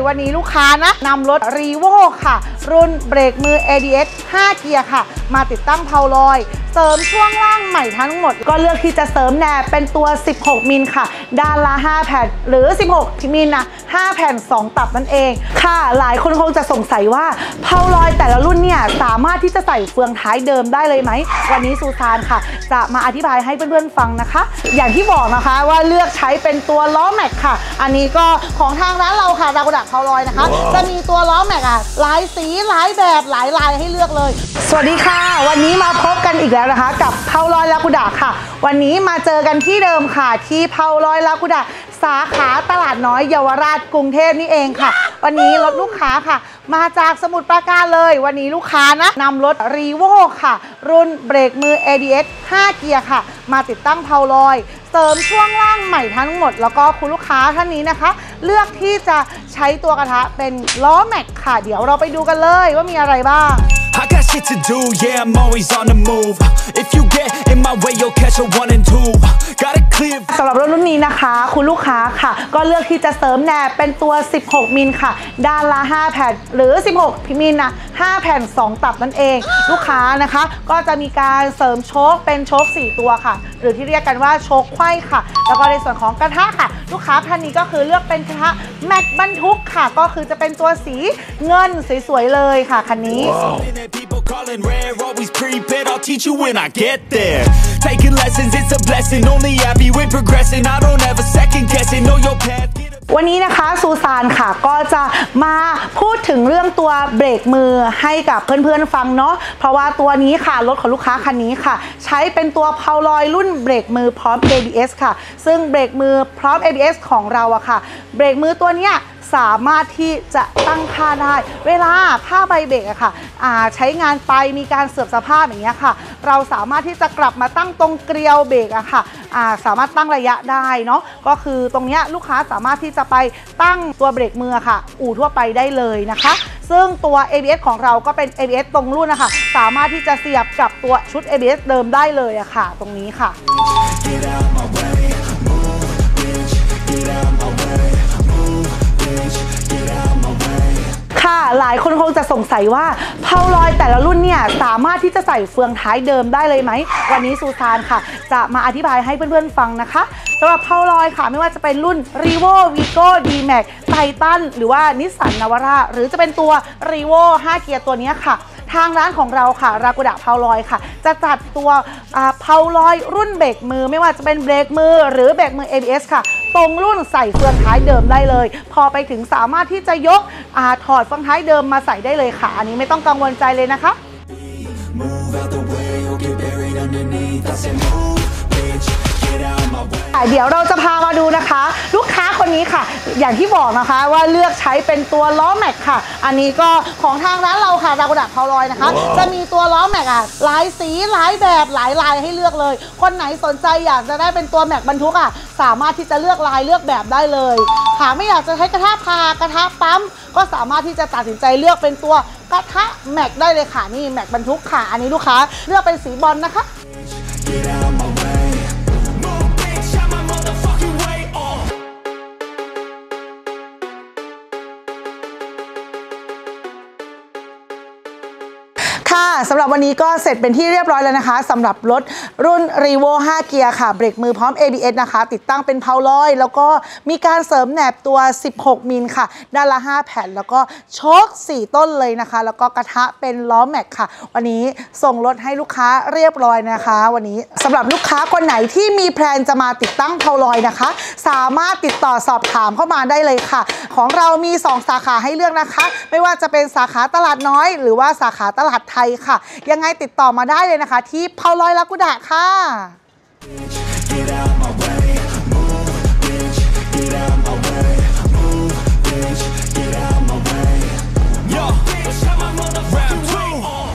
วันนี้ลูกค้านะนำรถ Revo ค่ะรุ่นเบรกมือ ABS 5 เกียร์ค่ะมาติดตั้งเพาลอยเสริมช่วงล่างใหม่ทั้งหมดก็เลือกที่จะเสริมแหนบเป็นตัว16มิลค่ะด้านละ5แผ่นหรือ16มิลนะ5แผ่น2ตับนั่นเองค่ะหลายคนคงจะสงสัยว่าเพาลอยแต่ละรุ่นเนี่ยสามารถที่จะใส่เฟืองท้ายเดิมได้เลยไหมวันนี้ซูซานค่ะจะมาอธิบายให้เพื่อนๆฟังนะคะอย่างที่บอกนะคะว่าเลือกใช้เป็นตัวล้อแม็กค่ะอันนี้ก็ของทางร้านเราค่ะรากุดะเพาลอยนะคะจะมีตัวล้อแม็กหลายสีหลายแบบหลายลายให้เลือกเลยสวัสดีค่ะวันนี้มาพบกันอีกแล้วนะคะกับเพาลอยรากุดะค่ะวันนี้มาเจอกันที่เดิมค่ะที่เพาลอยรากุดะสาขาตลาดน้อยเยาวราชกรุงเทพนี่เองค่ะวันนี้รถลูกค้าค่ะมาจากสมุทรปราการเลยวันนี้ลูกค้านะนำรถ Revo ค่ะรุ่นเบรกมือ ABS 5 เกียร์ค่ะมาติดตั้งเพาลอยเสริมช่วงล่างใหม่ทั้งหมดแล้วก็คุณลูกค้าท่านนี้นะคะเลือกที่จะใช้ตัวกระทะเป็นล้อแม็กค่ะเดี๋ยวเราไปดูกันเลยว่ามีอะไรบ้าง I got shit to do, yeah, I'm always on the move. If you get in my way, you'll catch a 1 and 2. Got it clear. สำหรับรถรุ่นนี้นะคะคุณลูกค้าค่ะก็เลือกที่จะเสริมแหนบเป็นตัว16มิลค่ะด้านละ5แผ่นหรือ16มิลนะ5แผ่น2ตับนั่นเองลูกค้านะคะก็จะมีการเสริมโชคเป็นโชค4ตัวค่ะหรือที่เรียกกันว่าโชคไขว้ค่ะแล้วก็ในส่วนของกระทะค่ะลูกค้าท่านนี้ก็คือเลือกเป็นกระทะแม็กบรรทุกค่ะก็คือจะเป็นตัวสีเงินสวยๆเลยค่ะคันนี้ People calling rare, always prepared. I'll teach you when I get there. Taking lessons, it's a blessing. Only happy with progressing. I don't ever second guess it. Know your path. วันนี้นะคะซูซานค่ะก็จะมาพูดถึงเรื่องตัวเบรกมือให้กับเพื่อนๆฟังเนาะเพราะว่าตัวนี้ค่ะรถของลูกค้าคันนี้ค่ะใช้เป็นตัวเพาลอยรุ่นเบรกมือพร้อม ABS ค่ะซึ่งเบรกมือพร้อม ABS ของเราอะค่ะเบรกมือตัวเนี้ยสามารถที่จะตั้งค่าได้เวลาค่าใบเบรกอะค่ะใช้งานไปมีการเสื่อมสภาพอย่างเงี้ยค่ะเราสามารถที่จะกลับมาตั้งตรงเกลียวเบรกอะค่ะสามารถตั้งระยะได้เนาะก็คือตรงเนี้ยลูกค้าสามารถที่จะไปตั้งตัวเบรกมือค่ะอู่ทั่วไปได้เลยนะคะซึ่งตัว ABS ของเราก็เป็น ABS ตรงรุ่นนะคะสามารถที่จะเสียบกับตัวชุด ABS เดิมได้เลยอะค่ะตรงนี้ค่ะค่ะหลายคนคงจะสงสัยว่าเพาลอยแต่ละรุ่นเนี่ยสามารถที่จะใส่เฟืองท้ายเดิมได้เลยไหมวันนี้ซูซานค่ะจะมาอธิบายให้เพื่อนๆฟังนะคะสำหรับเพาลอยค่ะไม่ว่าจะเป็นรุ่น Revo Vigo D-Max Titan หรือว่า Nissan Navara หรือจะเป็นตัว Revo 5 เกียร์ตัวนี้ค่ะทางร้านของเราค่ะรากุดะเพาลอยค่ะจะจัดตัวเพาลอยรุ่นเบรกมือไม่ว่าจะเป็นเบรกมือหรือเบรกมือ ABS ค่ะตรงรุ่นใส่เฟืองท้ายเดิมได้เลยพอไปถึงสามารถที่จะยกถอดเฟืองท้ายเดิมมาใส่ได้เลยค่ะอันนี้ไม่ต้องกังวลใจเลยนะคะเดี๋ยวเราจะพามาดูนะคะลูกค้าคนนี้ค่ะอย่างที่บอกนะคะว่าเลือกใช้เป็นตัวล้อแม็กค่ะอันนี้ก็ของทางร้านเราค่ะรากุดะเพาลอยนะคะจะมีตัวล้อแม็กหลายสีหลายแบบหลายลายให้เลือกเลยคนไหนสนใจอยากจะได้เป็นตัวแม็กบรรทุกสามารถที่จะเลือกลายเลือกแบบได้เลยหากไม่อยากจะใช้กระทะพากระทะปั๊มก็สามารถที่จะตัดสินใจเลือกเป็นตัวกระทะแม็กได้เลยค่ะนี่แม็กบรรทุกค่ะอันนี้ลูกค้าเลือกเป็นสีบอลนะคะสำหรับวันนี้ก็เสร็จเป็นที่เรียบร้อยแล้วนะคะสำหรับรถรุ่น Revo 5 เกียร์ค่ะเบรกมือพร้อม ABS นะคะติดตั้งเป็นเพาลอยแล้วก็มีการเสริมแหนบตัว16มิลค่ะด้านละ5แผ่นแล้วก็โชค4ต้นเลยนะคะแล้วก็กระทะเป็นล้อแม็กค่ะวันนี้ส่งรถให้ลูกค้าเรียบร้อยนะคะวันนี้สำหรับลูกค้าคนไหนที่มีแพลนจะมาติดตั้งเพาลอยนะคะสามารถติดต่อสอบถามเข้ามาได้เลยค่ะของเรามี2สาขาให้เลือกนะคะไม่ว่าจะเป็นสาขาตลาดน้อยหรือว่าสาขาตลาดไทยค่ะยังไงติดต่อมาได้เลยนะคะที่เพาลอยรากุดะค่ะ